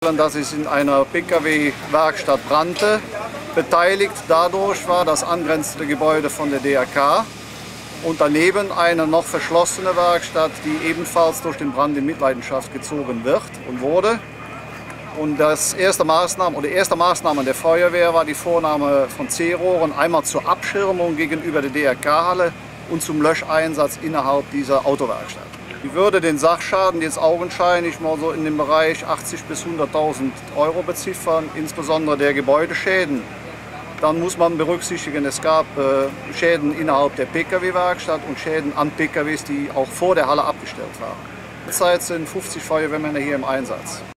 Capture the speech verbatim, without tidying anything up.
dass es in einer P K W-Werkstatt brannte. Beteiligt dadurch war das angrenzende Gebäude von der D R K und daneben eine noch verschlossene Werkstatt, die ebenfalls durch den Brand in Mitleidenschaft gezogen wird und wurde. Und das erste Maßnahme, oder die erste Maßnahme der Feuerwehr war die Vornahme von C-Rohren, einmal zur Abschirmung gegenüber der D R K-Halle und zum Löscheinsatz innerhalb dieser Autowerkstatt. Ich würde den Sachschaden jetzt augenscheinlich mal so in dem Bereich achtzig bis hunderttausend Euro beziffern, insbesondere der Gebäudeschäden. Dann muss man berücksichtigen, es gab äh, Schäden innerhalb der P K W-Werkstatt und Schäden an P K Ws, die auch vor der Halle abgestellt waren. Derzeit sind fünfzig Feuerwehrmänner hier im Einsatz.